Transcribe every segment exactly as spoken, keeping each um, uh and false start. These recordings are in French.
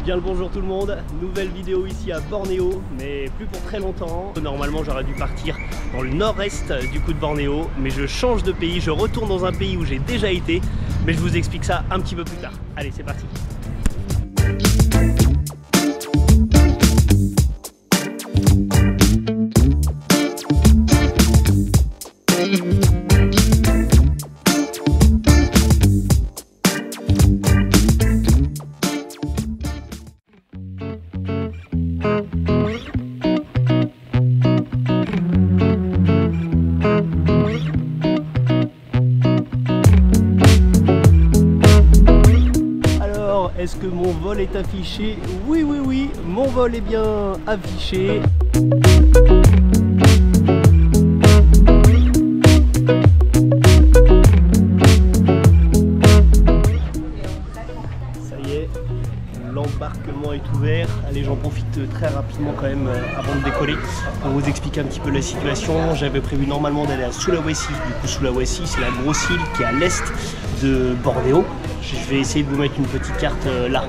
Bien le bonjour tout le monde, nouvelle vidéo ici à Bornéo, mais plus pour très longtemps. Normalement j'aurais dû partir dans le nord-est du coup de Bornéo, mais je change de pays, je retourne dans un pays où j'ai déjà été, mais je vous explique ça un petit peu plus tard. Allez, c'est parti. Est-ce que mon vol est affiché? Oui, oui, oui, mon vol est bien affiché. Ça y est, l'embarquement est ouvert. Allez, j'en profite très rapidement quand même avant de décoller pour vous expliquer un petit peu la situation. J'avais prévu normalement d'aller à Sulawesi. Du coup, Sulawesi, c'est la grosse île qui est à l'est de Bornéo. Je vais essayer de vous mettre une petite carte euh, là.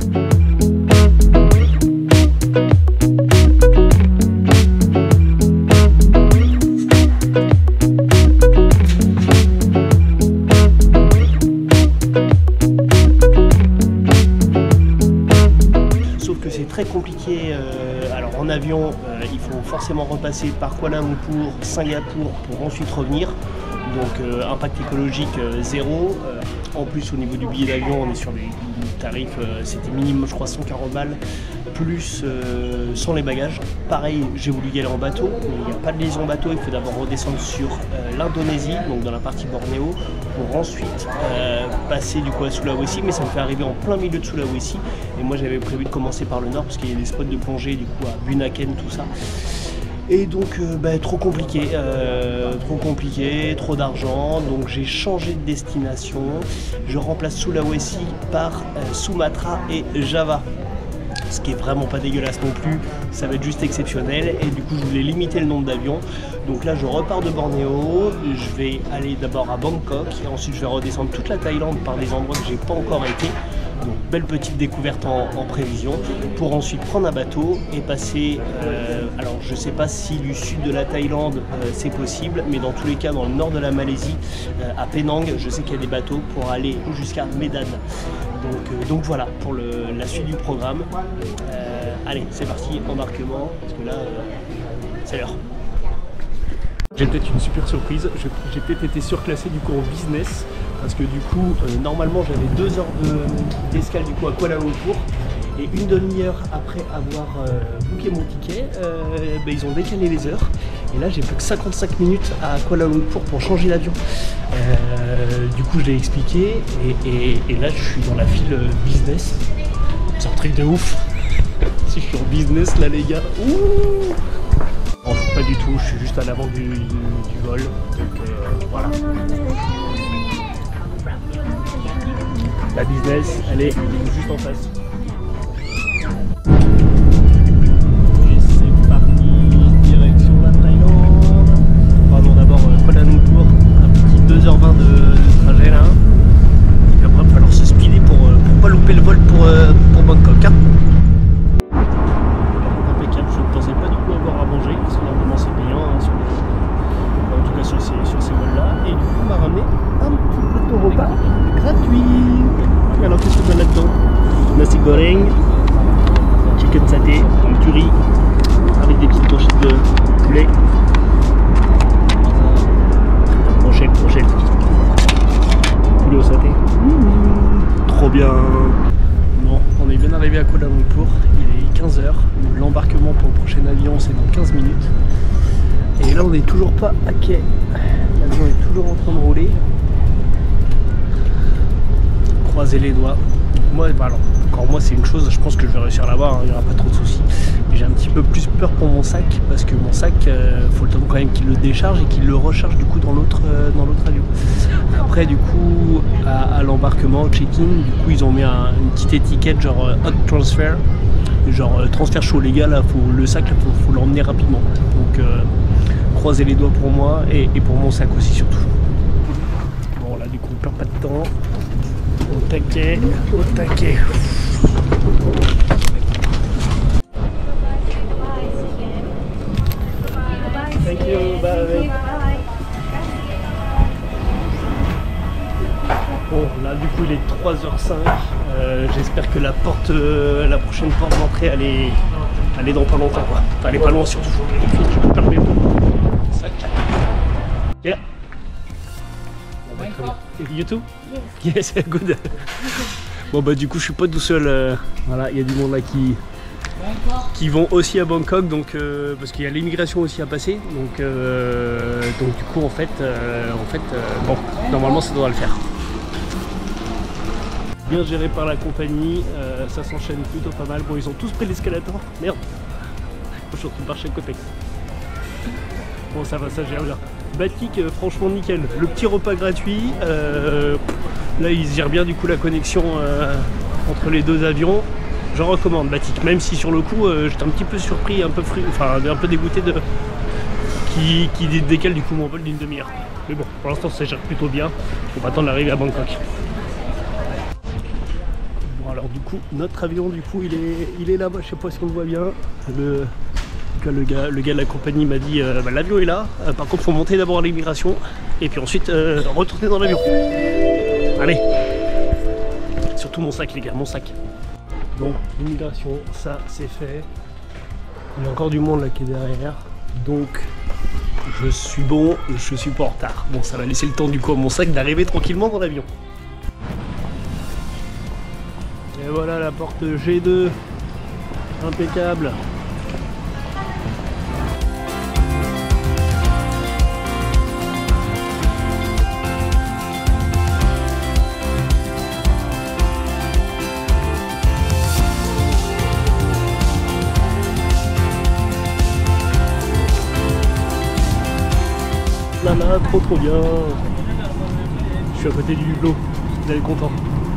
Sauf que c'est très compliqué. Euh, alors en avion, euh, il faut forcément repasser par Kuala Lumpur, Singapour pour ensuite revenir. Donc euh, impact écologique euh, zéro. Euh, en plus au niveau du billet d'avion on est sur des tarifs, euh, c'était minimum je crois cent quarante balles, plus euh, sans les bagages. Pareil, j'ai voulu y aller en bateau, mais il n'y a pas de liaison bateau, il faut d'abord redescendre sur euh, l'Indonésie, donc dans la partie Bornéo, pour ensuite euh, passer du coup à Sulawesi, mais ça me fait arriver en plein milieu de Sulawesi. Et moi j'avais prévu de commencer par le nord parce qu'il y a des spots de plongée du coup à Bunaken, tout ça. Et donc euh, bah, trop compliqué, euh, trop compliqué, trop d'argent, donc j'ai changé de destination. Je remplace Sulawesi par euh, Sumatra et Java. Ce qui est vraiment pas dégueulasse non plus, ça va être juste exceptionnel. Et du coup je voulais limiter le nombre d'avions. Donc là je repars de Bornéo, je vais aller d'abord à Bangkok et ensuite je vais redescendre toute la Thaïlande par des endroits que j'ai pas encore été. Donc belle petite découverte en, en prévision, pour ensuite prendre un bateau et passer, euh, alors je sais pas si du sud de la Thaïlande euh, c'est possible, mais dans tous les cas dans le nord de la Malaisie, euh, à Penang, je sais qu'il y a des bateaux pour aller jusqu'à Medan. Donc, euh, donc voilà pour le, la suite du programme. Euh, allez, c'est parti, embarquement, parce que là, euh, c'est l'heure. J'ai peut-être une super surprise, j'ai peut-être été surclassé du coup en business parce que du coup euh, normalement j'avais deux heures d'escale du coup à Kuala Lumpur et une demi-heure après avoir euh, booké mon ticket, euh, bah, ils ont décalé les heures et là j'ai plus que cinquante-cinq minutes à Kuala Lumpur pour changer l'avion. Euh, du coup je l'ai expliqué et, et, et là je suis dans la file business, c'est un truc de ouf. Si je suis en business là les gars, ouh. Non, pas du tout, je suis juste à l'avant du, du, du vol, donc euh, voilà. La business, elle est juste en face. Et c'est parti, direction la Thaïlande. Pardon, d'abord euh, Kuala Lumpur, un petit deux heures vingt de, de trajet là. Et puis après, il va falloir se speeder pour, euh, pour pas louper le vol pour, euh, pour Bangkok. Hein. Alors qu'est-ce que tu as là-dedans? Nasi goreng, chicken saté, un petit riz avec des petites brochettes de poulet. Brochette, brochette. Poulet au saté. Mmh, trop bien. Bon, on est bien arrivé à Kuala Lumpur, il est quinze heures. L'embarquement pour le prochain avion c'est dans quinze minutes. Et là on n'est toujours pas à quai. L'avion est toujours en train de rouler. Croiser les doigts. Moi, bah alors, encore moi, c'est une chose, je pense que je vais réussir à l'avoir, hein, il n'y aura pas trop de soucis. J'ai un petit peu plus peur pour mon sac, parce que mon sac, euh, faut le temps quand même qu'il le décharge et qu'il le recharge du coup dans l'autre euh, dans l'autre avion. Après, du coup, à, à l'embarquement, au check-in, du coup, ils ont mis un, une petite étiquette genre euh, hot transfer, genre euh, transfert chaud, les gars, là, faut, le sac, il faut, faut l'emmener rapidement. Donc, euh, croisez les doigts pour moi et, et pour mon sac aussi, surtout. Bon, là, du coup, on perd pas de temps. Au taquet, au taquet. j'espère que la porte, euh, la prochaine porte d'entrée, elle est, elle est dans pas longtemps quoi. Enfin, elle est pas loin surtout. Je peux permettre sac. Yeah. Bon, bah, très bien. You too? Yes, good. Bon bah du coup je suis pas tout seul. Euh, voilà, il y a du monde là qui qui vont aussi à Bangkok, donc euh, parce qu'il y a l'immigration aussi à passer, donc euh, donc du coup en fait euh, en fait euh, bon normalement ça devrait le faire. Bien géré par la compagnie, euh, ça s'enchaîne plutôt pas mal. Bon, ils ont tous pris l'escalator. Merde, je suis en train de marcher à côté. Bon, ça va, ça gère bien. Batik, euh, franchement nickel. Le petit repas gratuit. Euh, là, ils gèrent bien du coup la connexion euh, entre les deux avions. J'en recommande Batik, même si sur le coup, euh, j'étais un petit peu surpris, un peu fru, enfin un peu dégoûté de qui, qui décale du coup mon vol d'une demi-heure. Mais bon, pour l'instant, ça gère plutôt bien. On va attendre l'arrivée à Bangkok. Alors du coup notre avion du coup il est il est là-bas, je sais pas si on le voit bien. Le, le, gars, le gars de la compagnie m'a dit euh, bah, l'avion est là, euh, par contre il faut monter d'abord à l'immigration et puis ensuite euh, retourner dans l'avion. Allez. Surtout mon sac les gars, mon sac. Donc l'immigration, ça c'est fait. Il y a encore du monde là qui est derrière. Donc je suis bon, je suis pas en retard. Bon, ça va laisser le temps du coup à mon sac d'arriver tranquillement dans l'avion. Et voilà la porte G deux, impeccable. Là là, trop trop bien. Je suis à côté du hublot, vous allez content.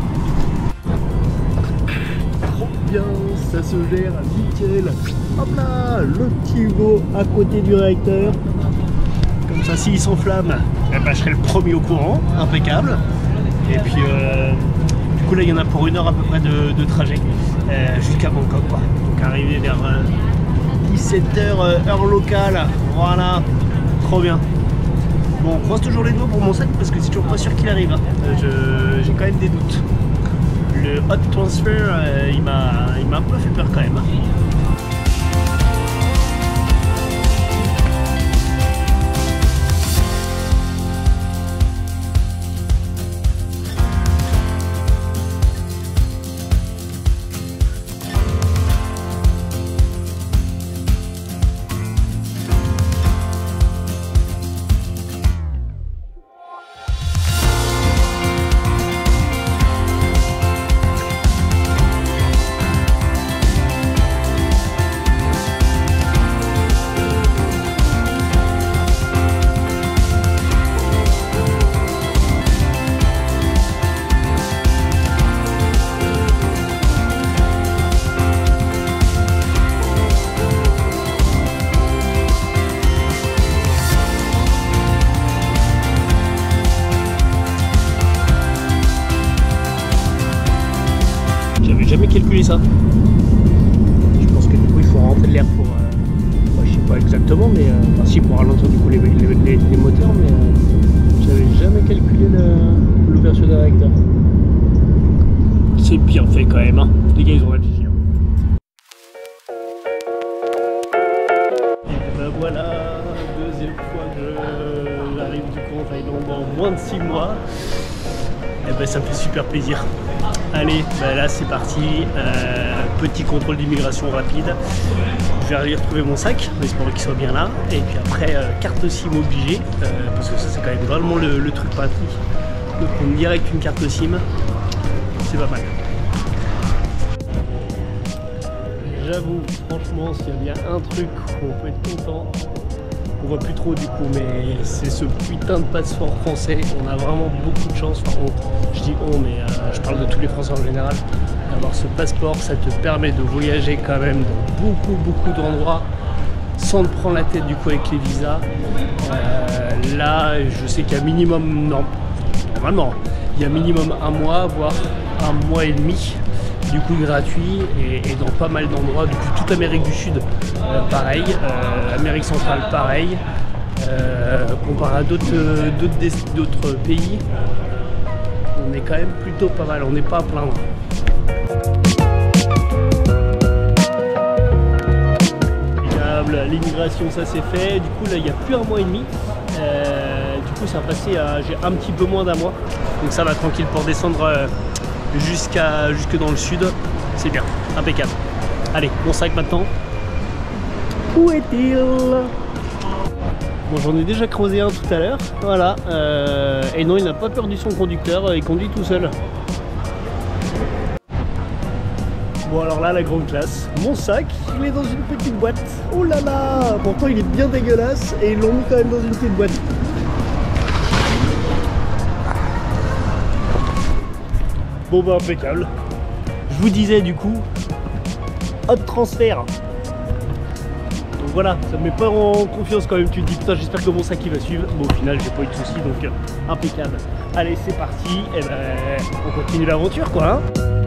Bien, ça se gère nickel. Hop là, le petit hublot à côté du réacteur. Comme ça, s'il s'enflamme, eh ben, je serai le premier au courant, impeccable. Et puis, euh, du coup, là, il y en a pour une heure à peu près de, de trajet euh, jusqu'à Bangkok, quoi. Donc, arrivé vers euh, dix-sept heures, euh, heure locale. Voilà, trop bien. Bon, on croise toujours les doigts pour mon sac parce que c'est toujours pas sûr qu'il arrive. Hein. Euh, J'ai quand même des doutes. Le hot transfer, euh, il m'a un peu fait peur quand même. Jamais calculé ça. Je pense que du coup il faut rentrer de l'air pour, euh, bah, je sais pas exactement, mais euh, enfin si pour ralentir du coup les, les, les, les moteurs, mais euh, j'avais jamais calculé l'ouverture des réacteurs. C'est bien fait quand même, hein. Les gars ils ont réfléchi. Et ben voilà, deuxième fois que j'arrive du coup en Thaïlande en moins de six mois. Et ben ça me fait super plaisir. Allez, ben là c'est parti, euh, petit contrôle d'immigration rapide. Je vais aller retrouver mon sac, en espérant qu'il soit bien là. Et puis après, euh, carte SIM obligée, euh, parce que ça c'est quand même vraiment le, le truc pratique. De prendre direct une carte SIM, c'est pas mal. J'avoue, franchement, s'il y a bien un truc où on peut être content, on voit plus trop du coup, mais c'est ce putain de passeport français. On a vraiment beaucoup de chance, enfin on, je dis on, mais euh, je parle de tous les Français en général. D'avoir ce passeport, ça te permet de voyager quand même dans beaucoup beaucoup d'endroits sans te prendre la tête du coup avec les visas. Euh, là, je sais qu'il y a minimum, non, normalement, il y a minimum un mois, voire un mois et demi. Du coup gratuit et, et dans pas mal d'endroits, du coup toute l'Amérique du Sud euh, pareil, euh, Amérique centrale pareil, euh, comparé à d'autres d'autres pays, on est quand même plutôt pas mal, on n'est pas à plaindre. l'immigration ça c'est fait, du coup là il y a plus un mois et demi, euh, du coup ça a passé à j'ai un petit peu moins d'un mois, donc ça va tranquille pour descendre euh, jusqu'à jusque dans le sud, c'est bien, impeccable. Allez, mon sac maintenant, où est-il? Bon, j'en ai déjà creusé un tout à l'heure, voilà, euh, et non il n'a pas perdu son conducteur, il conduit tout seul. Bon alors là la grande classe, mon sac il est dans une petite boîte, oh là là, pourtant il est bien dégueulasse et ils l'ont mis quand même dans une petite boîte. Bon bah impeccable. Je vous disais du coup, hot transfert. Donc voilà, ça me met pas en confiance quand même, tu te dis putain j'espère que mon sac il va suivre. Bon au final j'ai pas eu de soucis donc euh, impeccable. Allez c'est parti, et ben on continue l'aventure quoi hein.